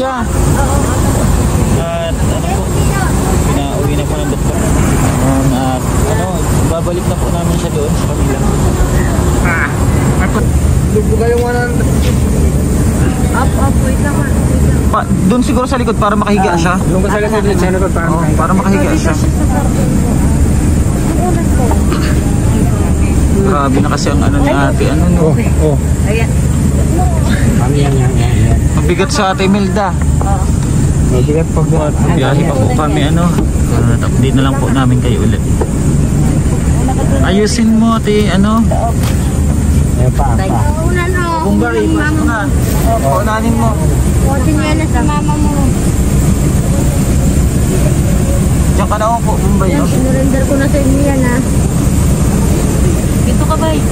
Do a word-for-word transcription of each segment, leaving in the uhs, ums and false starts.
siya. At ano po, pinauwi na po ng doktor. Um, at ano, babalik na po namin siya doon sa kanila. Ah, doon po kayo one hundred. Up, up, wait lang. Pa, doon siguro sa likod para makahiga siya. Doon ka sa likod sa likod para Oh, para makahiga siya. Grabe na kasi ang ano ni ate. Ano no? Oh. Ayan. Kami yan yan yan. Mabigat sa ate Imelda. Mabigat pa po. Biyahe pa po kami ano. Uh, update na lang po namin kayo ulit. Ayusin mo ate ano. Ayan pa, pa. Una na. Bumbay, pas mo na. Paunanin mo. Kutin niya na sa mama mo. Diyan ka na po, Bumbay. Yan, sinurrender ko na sa inyo yan ha. Dito ka bay.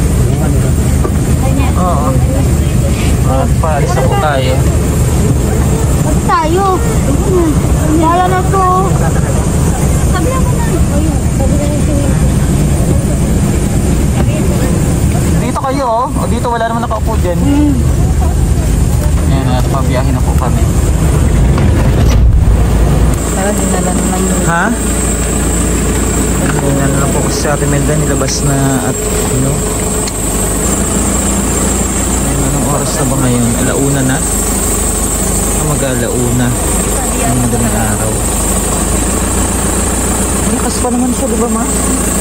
Oo. At paalis na po tayo. Pag tayo. Yala na to. Sabi na ko na. Ayun, sabi na yung tingin. Dito kayo oh. O dito wala naman nakaupo dyan. Hmm. Ayan at pabiyahin na po kami. Tara, dinala naman yun. Ha? Ayan na lang po kasi sa atin Melda nilabas na at ano. Ayan, anong oras na ba ngayon? Alauna na? Ah, mag-alauna. Ang madaling araw. Lakas pa naman siya, di ba ma?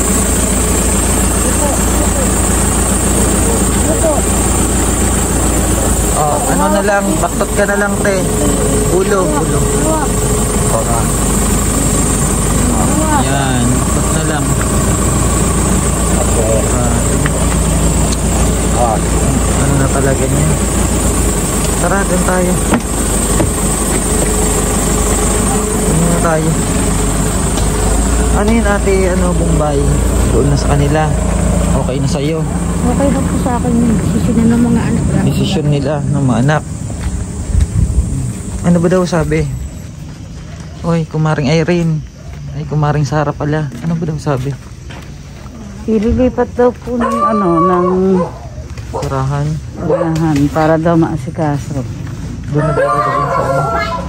Oh, ano na lang, baktot ka na lang te. Ulo, ulo. Oh, yan, baktot na lang. Uh, ano na talaga niya. Tara, dyan tayo. Ano na tayo? Ano yun ate, ano, Bumbay? Doon na sa kanila. Okay na sa'yo. Okay na po sa akin yung desisyon ng mga anak. Desisyon nila ng mga anak. Ano ba daw sabi? Oy, kumaring Irene. Ay, kumaring Sarah pala. Ano ba daw sabi? Ililipat daw po ng ano, ng Sarahan. bahan para daw maasikaso. Doon na daw doon sa ano.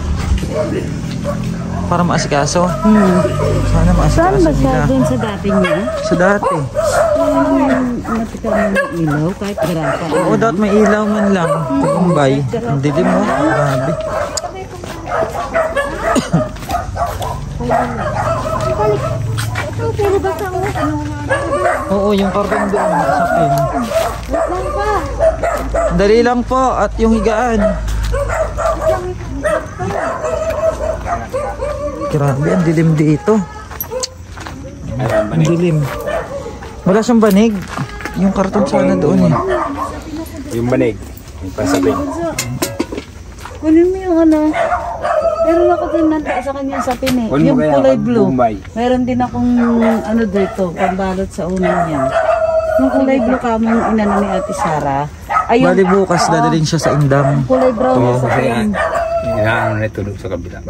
Para maasikaso? Hmm. Sana maasikaso Saan ba siya nila. dun sa dati niya? Sa dati. Yung matikam ng ilaw kahit grapa. Oo, dapat may ilaw man lang. Bumbay. Ang dilim mo. Grabe. Oo, yung karton doon. Sa pin. Dali lang po. At yung higaan. Grabe, ang dilim dito. Ang dilim. Wala siyang banig. Yung karton sana doon eh. Yung banig. Yung pasabing. Kunin mo yung ano. Meron ako din nanta sa kanya sa pin eh. Kunin mo Yung kaya kulay pag blue. Bombay. Meron din akong ano dito, pambalot sa unan niya. Yung kulay blue kamong inano ni Ate Sara. Ay, yung Bali bukas dadalhin siya sa Indam. kulay brown Oo, na sa kasi pin. inaano na ito sa kabila.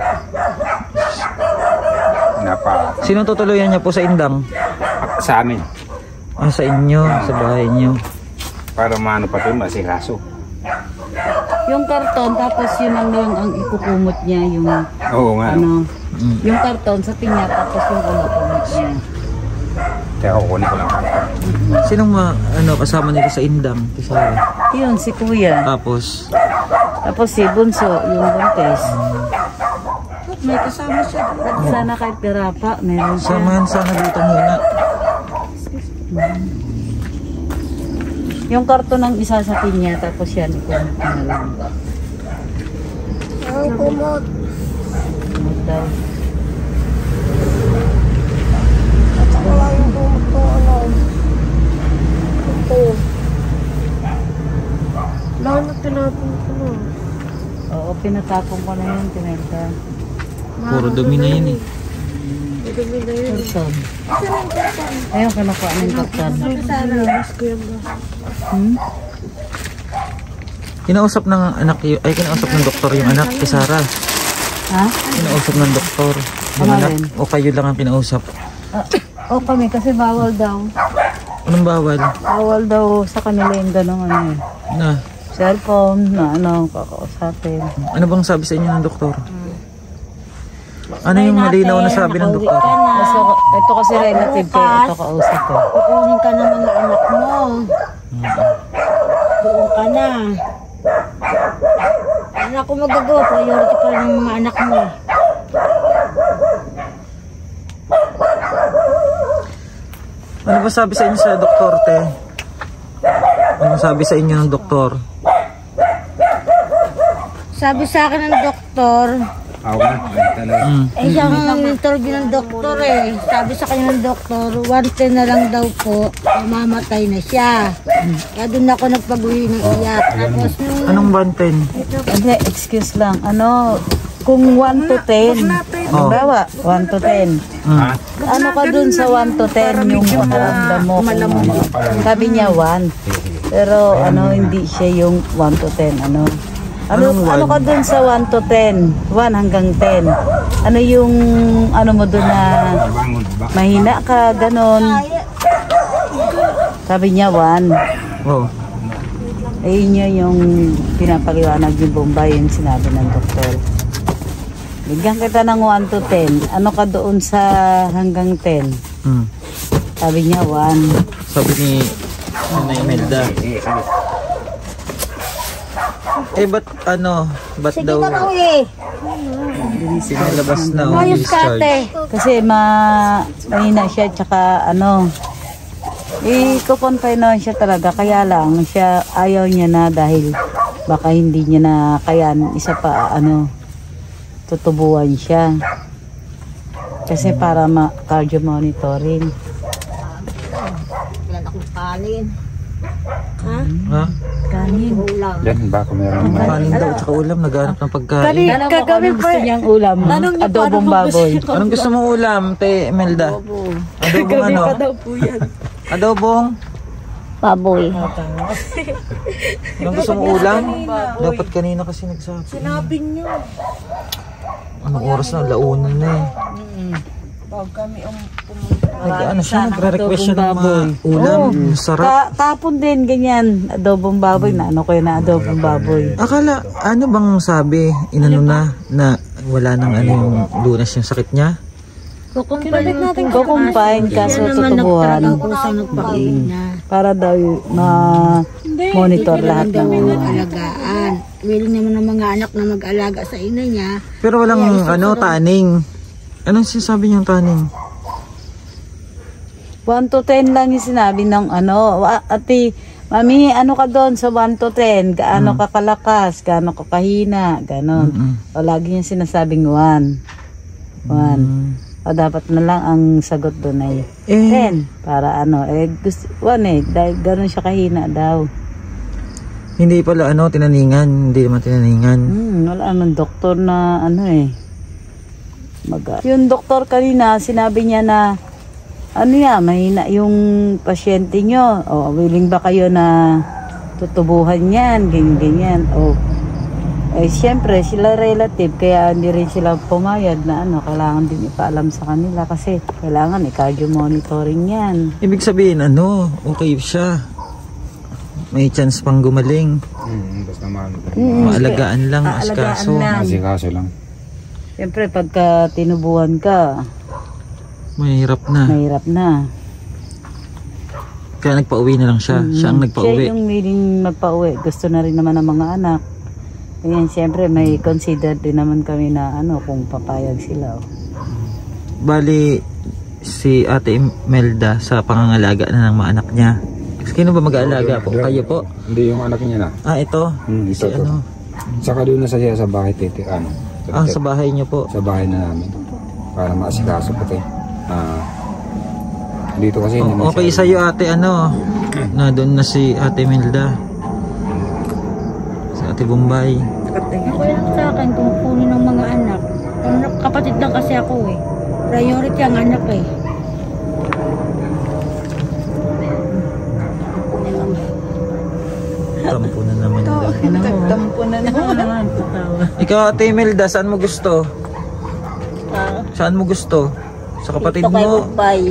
Napa. Sino tutuluyan niya po sa Indam? Sa amin. Ah, sa inyo, sa bahay niyo. Para maano pa ito, masikaso. Yung karton, tapos yun ang, yung, ang ikukumot niya, yung Oo nga. ano, Mm. yung karton sa pinya, tapos yung ano kumot niya. Kaya kukunin ko lang. Sinong ma, ano, kasama nila sa Indam? Kisara. Yun, si Kuya. Tapos, Tapos si Bunso, yung buntes. May kasama siya. Sana kahit garapa, meron siya. samahan sana dito muna. Yung karton ng isa sa pinya, tapos yan, ikumot na lang. Ang kumot. Kumot daw. Wala yung kumot ko, ano. Ito. Lahat na tinapon ko na. Oo, pinatapon ko na yun, tinenta. Puro dumi na yun eh. Dumi na yun. Karton. Ayun, kinukuha ng karton. Hmm? Kinausap ng anak y- ay kinausap ng doktor yung anak kay Sarah. Ha? Kinausap ng doktor yung Ano anak rin? o kayo lang ang kinausap. Ah, o kami, kasi bawal daw. Anong bawal? Bawal daw sa kanila yung gano'ng ano eh. Na, cellphone na ano, kakausapin. Ano bang sabi sa inyo ng doktor? Ano yung malinaw na sabi ng doktor? Kasi, ito kasi relative ko, ito kausap ko. Kukunin ka na ng anak mo. Doon ka na. Anak ko magagawa, priority pa ng mga anak mo. Ano ba sabi sa inyo sa doktor, te? Ano sabi sa inyo ng doktor? Sabi sa akin ng doktor, Ako na, talaga. Mm. eh siyang interview ng doktor eh. Sabi sa kanya ng doktor, one ten na lang daw po, mamatay na siya. Kaya doon ako nagpag-uwi ng iyak. Tapos nung Anong banten? Hindi, excuse lang. Ano, kung one to ten, Oh. bawa, one to ten. Mm. Ano ka dun sa one to ten yung pakiramdam mo? Kung, sabi niya one. Pero ano, hindi siya yung one to ten. Ano? Ano, Anong ano one? ka dun sa one to ten? one hanggang ten. Ano yung, ano mo dun na Bangon ba? mahina ka, ganon. Sabi niya one. Oh. Ayun niya yung pinapaliwanag yung Bombay, yung sinabi ng doktor. Bigyan kita ng one to ten. Ano ka doon sa hanggang ten? Mm. Sabi niya one. Sabi ni Nanay Imelda. Eh, ba't ano? Ba't sige daw na daw eh. sinalabas na o Ayos ka discharge? ate. Kasi ma mahina siya, tsaka ano, i-confine naman siya talaga. Kaya lang, siya ayaw niya na dahil baka hindi niya na kayan. Isa pa, ano, tutubuan siya. Kasi para ma-cardio monitoring. Yan akong kanin. Ha? Ha? Kanin. Ulam. Yan, baka meron na. Kanin daw, tsaka ulam, naghanap ng pagkain. Alam mo kung anong gusto niyang ulam? Adobong baboy. Anong gusto mong ulam, te Imelda? Adobong ano? Adobong? Baboy. Anong gusto mong ulam? Dapat kanina kasi nagsabi. Sinabi niyo. Anong oras na? Launan na eh. Bago kami um, pumunta. Nag, ano siya, Sana nagre-request siya ng adobong mga baboy. ulam. Oo. Sarap. Ka kapon din, ganyan. Adobong baboy na. Ano ko yun na adobong baboy? Akala, ano bang sabi, inano na, na wala nang ano yung lunas yung sakit niya? Kukumpay natin Kukumpain kaso tutubuhan. kung saan nagpakain niya. Para daw ma-monitor lahat ng mga alagaan. Willing naman ng mga anak na mag-alaga sa ina niya. Pero walang ano, taning. Anong sinasabi niyang taning? one to ten lang yung sinabi ng ano. Wa- Ate, mami, ano ka doon sa one to ten? Gaano ka kalakas? Gaano ka kahina? Ganon. Mm-mm. O lagi yung sinasabing one. One. Mm. O dapat na lang ang sagot doon ay Eh, ten. Para ano, eh, gusto, one eh, dahil ganon siya kahina daw. hindi pala ano, tinaningan. Hindi naman tinaningan. Hmm, wala naman doktor na ano eh. Mag yung doktor kanina, sinabi niya na ano yan, mahina yung pasyente nyo. O, willing ba kayo na tutubuhan yan, ganyan, ganyan. O, eh, siyempre, sila relative, kaya hindi rin sila pumayag na ano, kailangan din ipaalam sa kanila kasi kailangan i-cardio monitoring yan. Ibig sabihin, ano, okay siya. May chance pang gumaling. Hmm, basta naman. Mm, Maalagaan lang, aalagaan askaso. lang. Masikaso lang. Siyempre, pagka tinubuhan ka, Mahirap na. mahirap na. Kaya nagpa-uwi na lang siya. Siya ang Siya nagpa-uwi. yung willing magpa-uwi. Gusto na rin naman ng mga anak. Ayan, siyempre may consider din naman kami na ano kung papayag sila. Oh. Bali, si Ate Imelda sa pangangalaga na ng mga anak niya. Sino ba mag-aalaga po? Kayo po? Hindi, yung anak niya na. Ah, ito. Hmm, Si ito to. ano? Saka doon na sa siya sa bahay, titi, ano. Ah, sa bahay niyo po. sa bahay na namin. Para maasikaso pati. Ah, dito kasi hindi Oh, okay masyado- sa'yo ate, ano? Na doon na si Ate Imelda. Si Ate Bombay. Okay lang sa akin kung kunin ng mga anak. Anak, kapatid lang kasi ako eh. Priority ang anak eh. Tampo na naman daw. Nagtampo na naman. Ikaw Ate Imelda, saan mo gusto? Saan mo gusto? Sa kapatid Ito kay mo? Bombay.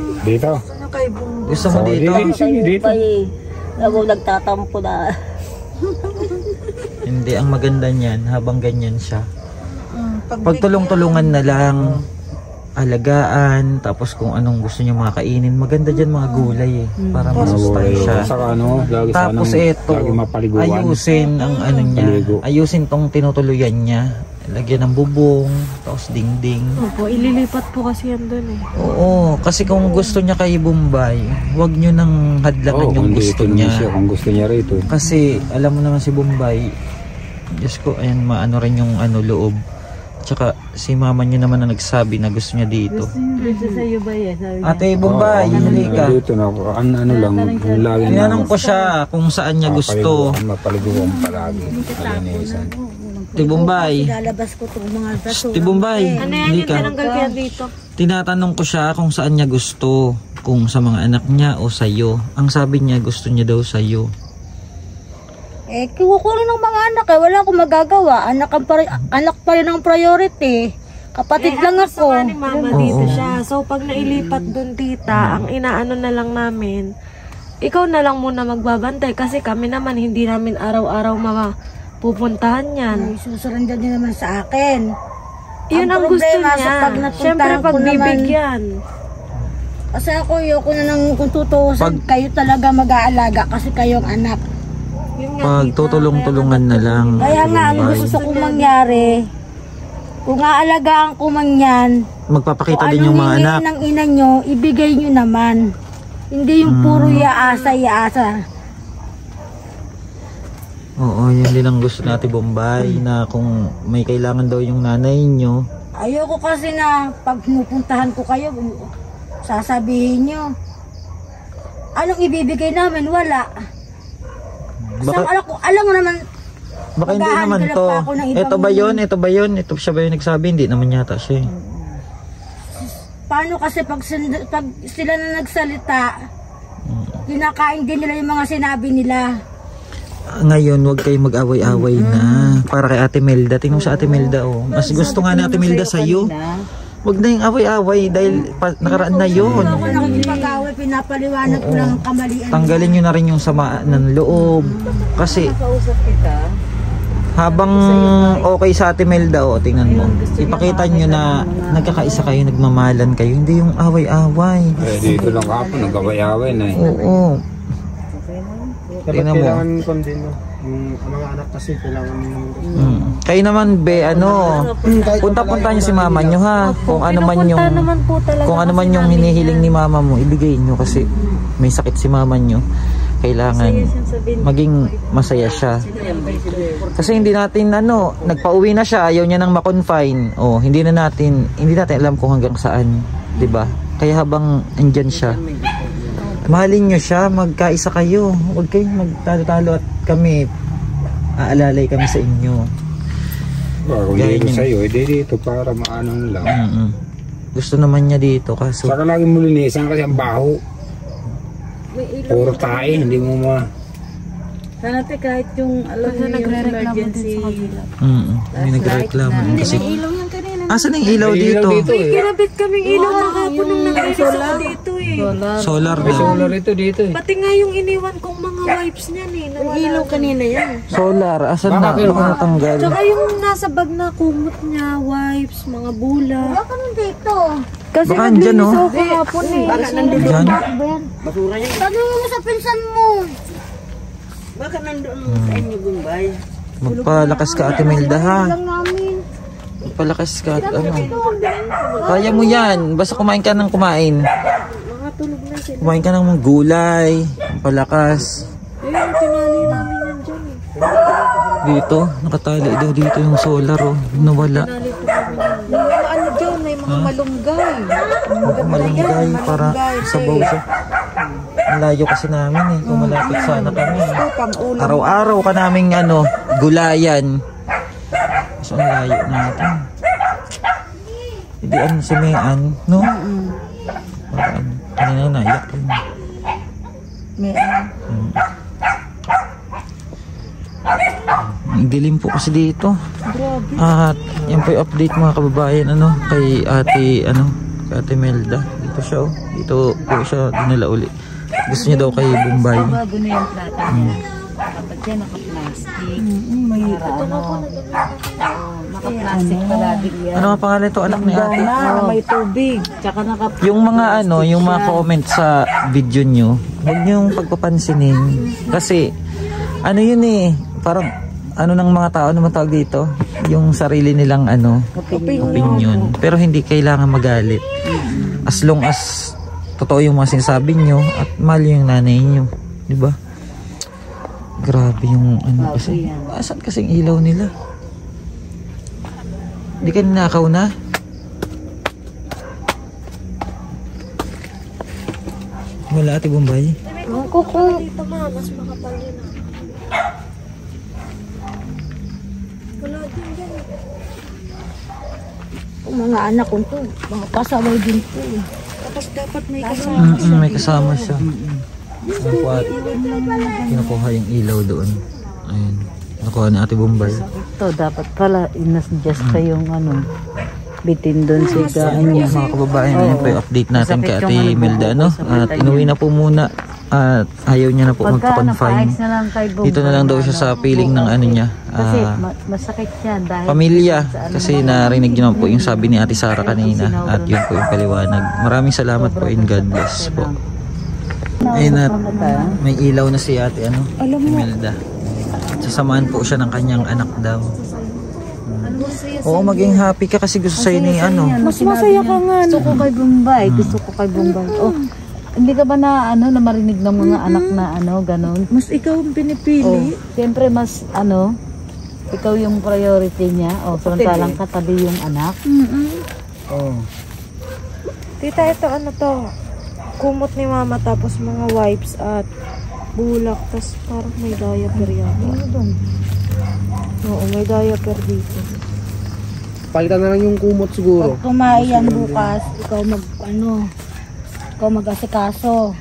Dito. Gusto mo Oh, dito? dito. Sige, dito. Bombay. Ako nagtatampo na. Hindi, ang maganda niyan, habang ganyan siya. Mm, pag Pagtulong-tulungan na lang, alagaan, tapos kung anong gusto niyo mga kainin, maganda dyan mga gulay eh, para masustansya. Saka ano, lagi Tapos sanang- eto, lagi mapaliguan. ayusin ang ano niya, Paligo. ayusin tong tinutuluyan niya. Lagyan ng bubong, tapos dingding. Opo, ililipat po kasi yan dun eh. Oo, kasi kung gusto niya kay Bombay, huwag niyo nang hadlangan Oo, yung kung gusto dito niya. siya, kung gusto niya rito. Kasi alam mo naman si Bombay, Diyos ko, ayan, maano rin yung ano loob. Tsaka si mama niyo naman na nagsabi na gusto niya dito. Gusto niyo dito sa iyo ba yan? Sabi niya. Ate Bombay, Oo, halika. Dito na, ano, ano lang, yung lagi na. Tinanong ko siya kung saan niya gusto. Mapaliguan, mapaliguan palagi. Alinisan. Ate Bombay, Lalabas ko itong mga basura. Ate Bombay, Ano yan yung halika. tinanggal ko yan dito? Tinatanong ko siya kung saan niya gusto. Kung sa mga anak niya o sa'yo. Ang sabi niya, gusto niya daw sa'yo. Eh, kukunin ng mga anak eh. Wala akong magagawa. Anak, ang pari- anak pa rin ang priority. Kapatid lang ako. Sama ni mama dito siya. So pag nailipat dun tita, ang inaano na lang namin, ikaw na lang muna magbabantay kasi kami naman hindi namin araw-araw mapupuntahan yan. Ay, susurrender niya naman sa akin. Yun ang, gusto problema niya. sa pag napuntahan Siyempre ko pag naman- bibigyan. Kasi ako, ayoko na nang kung tutuusan, Pag- kayo talaga mag-aalaga kasi kayong anak. Yun nga, Pag tita, tutulong-tulungan na lang. Kaya nga, ang gusto kong mangyari, kung aalagaan ko man yan, Magpapakita kung din yung mga anong anak. hingin ng ina nyo, ibigay nyo naman. Hindi yung puro Hmm. yaasa, yaasa. Oo, yun din ang gusto natin Bombay. Na kung may kailangan daw yung nanay nyo. Ayoko kasi na pag pinupuntahan ko kayo, sasabihin nyo, anong ibibigay namin? Wala. Baka, Baka, alam ko, alam mo naman, baka hindi maghahanap naman pa to. ako ng ibang- Ito ba yun? Ito ba yun? Ito siya ba yung nagsabi? Hindi naman yata siya eh. paano kasi pag, sin- pag sila na nagsalita, kinakain din nila yung mga sinabi nila. Ngayon, huwag kayong mag-away-away na. Para kay Ate Melda. Tingnan mo sa Ate Melda, oh. Mas gusto nga ni Ate Melda sa'yo. Huwag na yung away-away dahil pa, nakaraan na yun. Ako nakikipag-away, pinapaliwanag ko lang ang kamalian. Tanggalin nyo na rin yung sama ng loob. Kasi Kausap kita. habang okay sa Ate Melda, oh, tingnan mo. Ipakita nyo na nagkakaisa kayo, nagmamahalan kayo. Hindi yung away-away. Eh, dito lang kapon, nagkaway-away na eh. Oo. Tingnan mo. Kailangan ko din, no? Yung mga anak kasi kailangan Mm. Kayo naman, be, ano, punta-punta nyo si mama nyo, ha? Kung ano man yung, Pinupunta naman po talaga kung ano kasi man yung namin hinihiling yan. ni mama mo, ibigay nyo kasi may sakit si mama nyo. Kailangan maging masaya siya. Kasi hindi natin, ano, nagpa-uwi na siya, ayaw niya nang ma-confine. Oh, hindi na natin, hindi natin alam kung hanggang saan, 'di ba? Kaya habang andyan siya, mahalin nyo siya, magkaisa kayo. Huwag kayong magtalo-talo at kami, aalalay kami sa inyo. Baka kung Gaya dito niya. sa'yo, eh, di dito para maano na lang. Mm-mm. Gusto naman niya dito, kaso Saka lagi mo linisan kasi ang baho. Puro tae, hindi mo ma... Sana te kahit yung alam Kasi mo yung nagre-reklamo din emergency. sa kabila. mm hindi nagreklamo din kasi. ilaw yan kanina. Asan ang ilaw May dito? eh. Kinabit kaming ilaw kahapon nung nag-release ako dito eh. Solar May daw. solar ito dito eh. Pati nga yung iniwan kong mga wipes niyan eh. Ang Nawala. ilaw kanina yan. Solar, asan na? Bakit? Baka natanggal. Tsaka yung nasa bag na kumot niya, wipes, mga bula. Baka nandito. Kasi Baka andyan, naglinis no? ako kahapon eh. Baka nandun. Diyan. Basura yan. Tanong mo sa pinsan mo. Baka nandun sa inyo Bombay. Magpalakas ka Ate Melda, ha? Lang namin. Magpalakas ka at ano. Kaya mo yan. Basta kumain ka ng kumain. Mga tulog na sila. Kumain ka ng mga gulay. Palakas. Eh, yung tinali namin yan dyan eh. Dito, nakatali daw dito yung solar, oh. Nawala. Tinali po namin yan. Yung mga ano dyan, may mga malunggay. Malunggay para sabaw siya. Malayo kasi namin eh. Kung malapit sana kami. Araw-araw ka naming ano, gulayan. So, ang layo natin. Hindi ano si Mayan, no? Parang, kanina naiyak yun. May Hmm. Ang dilim po kasi dito. At yan po yung update mga kababayan, ano, kay ate, ano, kay ate Melda. Dito siya, oh. Dito po siya dinala uli. Gusto niya daw kay Bombay. bago na yung plata niya. Kapag siya nakaplano. plastic. Para ano, oo, naka-plastic palagi yan. Ano ang pangalan ito anak ni ate? Na, may tubig. Tsaka naka Yung mga ano, yung mga comment sa video nyo, huwag nyo yung pagpapansinin. Kasi, ano yun eh, parang, ano ng mga tao, ano man tawag dito? Yung sarili nilang ano, opinion. opinion. Pero hindi kailangan magalit. As long as totoo yung mga sinasabi nyo at mahal yung nanay nyo. Diba? Grabe yung ano kasi. Asan kasing ilaw nila? Hindi ka ninakaw na? Wala ate Bombay? Ang kuko. Dito ma, mas makapal yun ah. Wala din dyan. Ang mga anak ko to, mga pasaway din po. Tapos dapat may kasama. Mm -mm, may kasama siya. Kinukuha, kinukuha yung ilaw doon. Ayun. Kinukuha ni ate Bombay. Ito, dapat pala, inas-just pa yung ano, bitin doon sa higaan niya. Mga kababayan, ayun po yung update natin kay ate Imelda, no? At inuwi na po muna at ayaw niya na po magpa-confine. Dito na lang daw siya sa piling ng ano niya. Kasi ah, ma- masakit yan dahil pamilya. Kasi narinig niyo na po yung sabi ni ate Sara kanina. At yun po yung paliwanag. Maraming salamat po and God bless po. Ayun at may ilaw na si ate ano, Imelda. Sasamahan po siya ng kanyang anak daw. Oo, maging happy ka kasi gusto sa'yo ni ano. Mas masaya ka nga. Gusto ko kay Bombay. Gusto ko kay Bombay. Oh, hindi ka ba na ano na marinig ng mga anak na ano ganon? Mas ikaw ang pinipili. Oh, siyempre mas ano, ikaw yung priority niya. Oh, samantalang katabi yung anak. Oh. Tita, ito ano to? Kumot ni mama tapos mga wipes at bulak. Tapos parang may diaper yata. Ano doon? Oo, may diaper dito. Palitan na lang yung kumot siguro. Pag kumain yan bukas, ikaw mag, ano, ikaw mag-asikaso.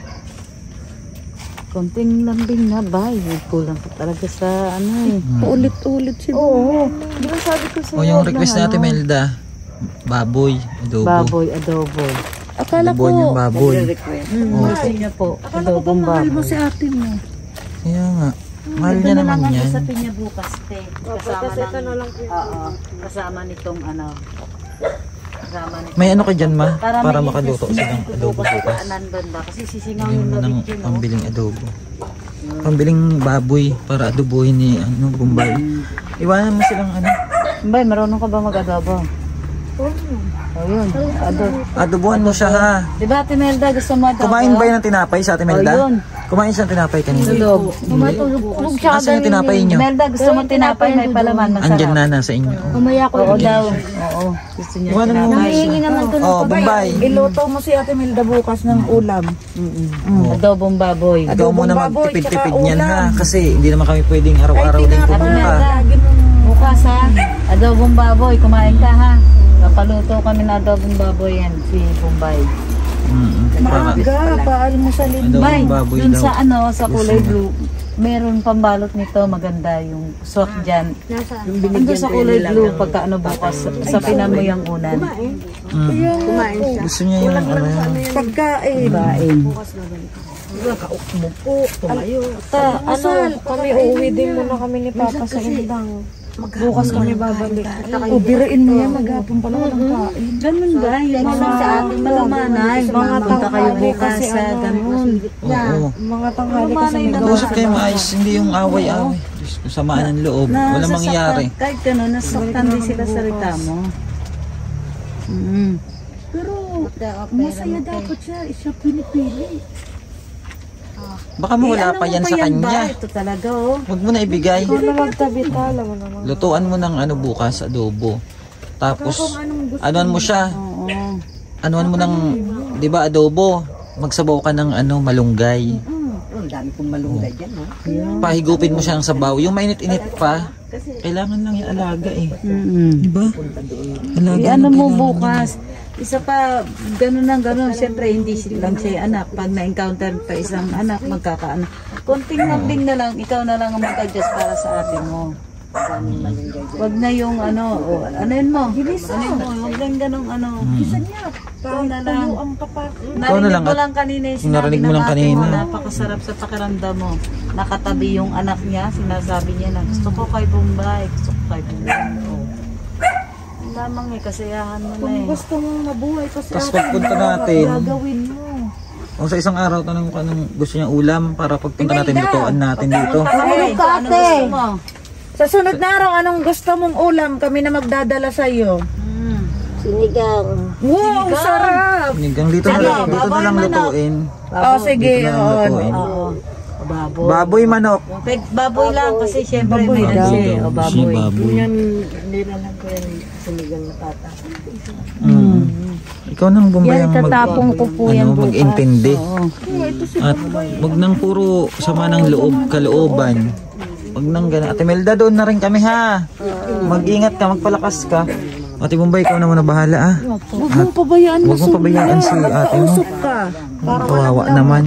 Konting lambing na ba? Kulang ka talaga sa ano eh. Ulit-ulit si Oo. Di ba sabi ko sa O yung request ni ate Imelda, baboy, adobo. baboy, adobo. Akala Adobo niyang baboy. Mm, gusto niya po. Adobong baboy. mo si ate mo. Kaya nga, mahal niya naman yan. Sa pinya bukas, te. Kasama Kasi ito na lang. Oo. Kasama nitong ano. Kasama nitong. May ano ka dyan ma? Para, may makaluto isis- silang adobo bukas. Anan banda. Kasi sisingaw Bili yung mo ng labit yun. oh. pambiling adobo. Pambiling baboy para adobohin ni ano, Bombay. Iwanan mo silang ano. Bay, marunong ka ba mag-adobo? Oh, yun. Adobo. Adobohan mo siya ha. Di ba, Ate Melda, gusto mo adobo? Kumain ba yun ng tinapay sa ate Melda? Oh, yun. Kumain siya ng tinapay kanina. Tulog. Tumatulog siya Asan yung tinapay niyo? Melda, gusto mo tinapay, may palaman, Andyan masarap. na nasa inyo. Umaya ko. Oo daw. Oo. Gusto niya Iwanan mo tinapay. Nangihingi naman to ng Oh, Bombay. Iluto mo si ate Melda bukas ng ulam. Mm. Adobong baboy. Ikaw muna baboy, magtipid-tipid tsaka niyan ha. ulam. Kasi hindi naman kami pwedeng araw-araw din Ate pumunta. Melda, bukas ha. Adobong baboy, kumain ka ha. Papaluto kami na adobong baboy yan, si Bombay. Mm-mm. Para Maaga, paalmusalin. Bay, adobong baboy dun daw. sa ano, sa kulay Yes, blue, meron pambalot nito, maganda yung soft dyan. Nasa, Ando sa kulay blue, pagka ano bukas, sa pinan mo yung unan. Mm. Kumain siya. Gusto niya yung ano yan. Pagkain. Bain. Ta, ano, kami uuwi din muna kami ni Papa sa Indang. Bukas kami babalik. O, birain mo yan. Maghapon pala walang kain. Ganun ba? Yung mga sa ating malamanay. Mga punta kayo bukas sa ganun. Oo. Mga tanghali kasi may gawa. Usap kayo maayos, hindi yung away-away. Diyos ko, samaan ng loob. Walang mangyayari. Kahit gano'n, nasaktan din sila sa rita mo. Mm. Pero, masaya dapat siya. Siya pinipili. Baka mawala pa yan sa kanya. Ito talaga oh. Huwag mo na ibigay. Ikaw na magtabi ta, alam mo naman. Lutuan mo ng ano bukas, adobo. Tapos, anuan mo siya. Oo. Anuan mo ng, di ba adobo? Magsabaw ka ng ano, malunggay. Ang dami kong malunggay dyan, ha? Pahigupin mo siya ng sabaw. Yung mainit-init pa, kailangan lang yung alaga eh. Mm-hmm. Di ba? Alaga Ano na mo kailangan bukas? Isa pa, gano'n lang gano'n. Siyempre, hindi lang siya anak. Pag na-encounter pa isang anak, magkakaanak. Konting lambing na lang, ikaw na lang ang mag-adjust para sa atin mo. Wag na yung ano, oh, ano yun mo? Ano yun mo? Wag lang ganong ano. Ikaw na lang. Ikaw na lang Narinig mo at lang kanina yung sinabi narinig mo ng lang ate kanina. mo, napakasarap sa pakiramdam mo. Nakatabi yung anak niya, sinasabi niya na gusto ko kay Bombay, gusto ko kay Bombay. Oh. Yun lamang eh, kasiyahan mo na eh. Gusto mong mabuhay kasi Tapos pagpunta natin, gagawin mo. o sa isang araw, tanong ko anong gusto niya ulam para pagpunta natin, lutuan natin dito. Ay, ka, ano ate? gusto mo? Sa sunod na araw, anong gusto mong ulam? Kami na magdadala sa iyo. Sinigang. Wow, sarap! Hanggang dito na lang, dito na lang lutuin. Oh, sige. Dito na lang Oo. lutuin. Oo. Baboy. Baboy manok. Pwede baboy lang kasi syempre may ano siya eh. O Si baboy. baboy. Hindi na lang ko yung sinigang na pata. Mm. Ikaw nang Bombay ang mag, Tatapong ko po yan ano, bukas. mag-intindi. At wag nang puro sama ng loob, kalooban. Wag nang gana. Ate Melda, doon na rin kami ha. Mag-ingat ka, magpalakas ka. Ate Bombay, ikaw na muna bahala ah. Huwag mong pabayaan mo. Huwag mong pabayaan si ate mo. ka. Kawawa naman.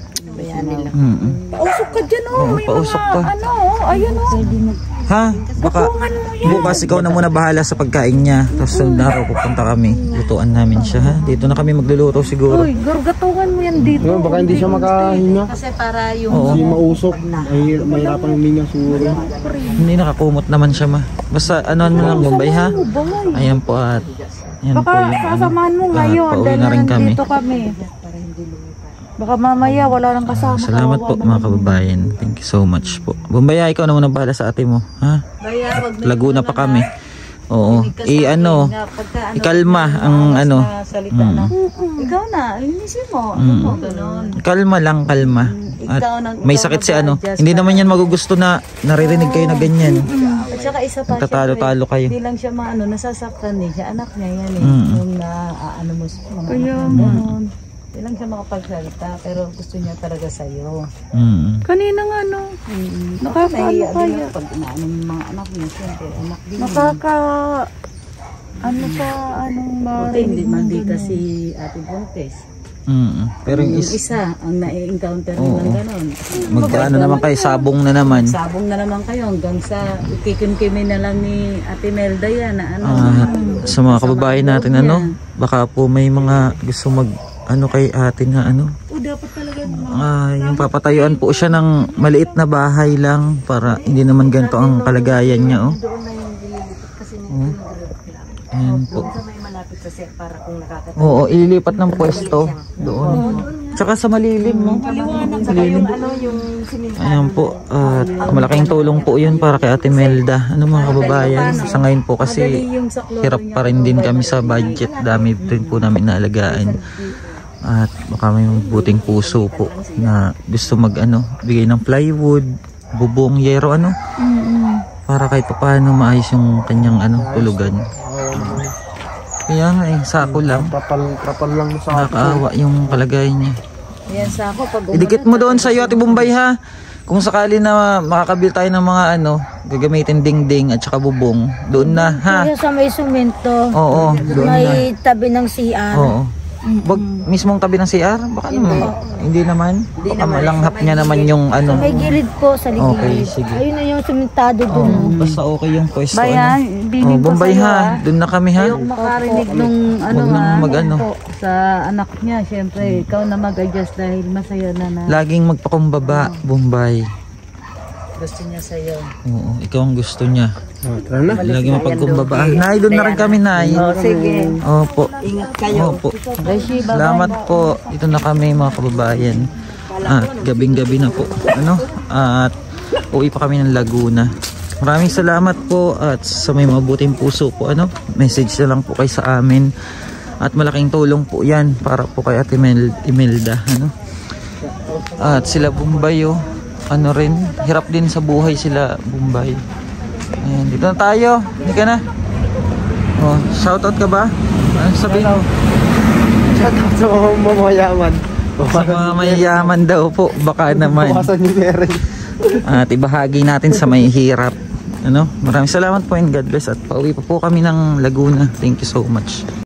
Mm-mm. Pausok ka dyan oh. Oo, pausok ka. Ano oh, ayun oh. Ha? Baka bukas ikaw na muna bahala sa pagkain niya. Tapos sunod na araw pupunta kami. Lutuan namin siya ha. Dito na kami magluluto siguro. Uy, gargatungan mo yan dito. Diba, baka hindi siya makahinga. Kasi para yung Oo. Hindi mausok. Ay, mahirapan huminga siguro. Hindi nakakumot naman siya ma. Basta ano mo lang Bombay ha. Ayan po at yan po Baka yung ano. sasamahan mo Ah, ngayon pauwi dahil na rin kami. nandito kami. Baka mamaya wala nang kasama. Salamat po mga kababayan. Thank you so much po. Bombay, ikaw na muna bahala sa ate mo. Ha? kaya wag na Laguna pa kami. Oo. I ano, na pagka ano, ikalma ang ano. na salita na. Ikaw na, inisin mo. Ano mo, ganun. Kalma lang, kalma. At Ikaw nang- may ikaw sakit si ano. mag-adjust Hindi naman yan magugusto na naririnig kayo na ganyan. At saka isa pa, Nagtatalo-talo kayo. Hindi lang siya maano, nasasaktan eh. Siya anak niya yan eh. Mm. Yung na, ano mo, mga anak niya. Ganun. Hindi lang siya makapagsalita, pero gusto niya talaga sa'yo. Mm. Kanina nga no. Nakakaano Nahiya din kaya? ako pag inaano ng mga anak niya. Siyempre, anak din. Nakaka... Ano pa, anong Buti, hindi marinig mo maldita ganun? si Ate Buntes. Mm. Pero yung Yung is, isa, ang na-encounter Oo. ng gano'n. magkaano naman kayo, sabong na naman. Sabong na naman kayo hanggang sa ikikimkimi na lang ni Ate Melda yan na ano. Ah, sa mga kababayan natin ano, baka po may mga gusto mag ano kay ate na ano. Ah, yung papatayuan po siya ng maliit na bahay lang para hindi naman ganito ang kalagayan niya oh. Oh. Ayan po. May malapit sa set para kung nakakatawa. Oo, ililipat ng pwesto doon. Tsaka sa malilim, no? Malilim. Ayan po, at malaking tulong po yun para kay Ate Melda. Ano mga kababayan, sa ngayon po kasi hirap pa rin din kami sa budget. Dami rin po namin naalagaan. At baka may buting puso po na gusto mag ano, bigay ng plywood, bubong, yero, ano? Para kahit pa paano maayos yung kanyang ano, tulugan. Kaya nga eh, sako lang. Trapal, trapal lang sa Nakakaawa yung kalagayan niya. Yan sa ako pag Idikit mo doon sa iyo Ate Bombay ha. Kung sakali na makakabil tayo ng mga ano, gagamitin dingding at saka bubong, doon na ha. Kaya sa may sumento, Oo, doon na. may tabi ng C R. Oo. Wag mismong tabi ng C R, baka naman. Hindi naman. Baka malanghap niya naman yung ano. May gilid po sa ligid. Okay, sige. Ayun na yung sumentado dun. Oo, basta okay yung pwesto Bayan, ano. binig Oh, ko Bombay sa'yo, ha. ah. Doon na kami ha. Ayok makarinig nung ano Huwag nang ha, mag-ano. sa anak niya. Siyempre, ikaw na mag-adjust dahil masaya na na Laging magpakumbaba, Bombay. gusto niya sa'yo. Oo, ikaw ang gusto niya. Oh, tara na. Laging mapagkumbaba. Nay, doon na rin kami, Nay. Oh, sige. Opo. Ingat kayo. Opo. Beshi, bye-bye. Salamat po. Dito na kami mga kababayan. At gabing-gabi na po. Ano? At uwi pa kami ng Laguna. Maraming salamat po at sa may mabuting puso po. Ano? Message na lang po kayo sa amin. At malaking tulong po yan para po kay Ate Mel Imelda. Ano? At sila Bombay oh. Ano rin, hirap din sa buhay sila Bombay. Ayan, dito na tayo. Hindi ka na. Oh, shoutout ka ba? Ano sabihin mo? Shoutout sa mga mamayaman. Sa mga mayayaman daw po, baka naman. Bawasan yung pera. At ibahagi natin sa may hirap. Ano? Maraming salamat po and God bless. At pauwi pa po kami ng Laguna. Thank you so much.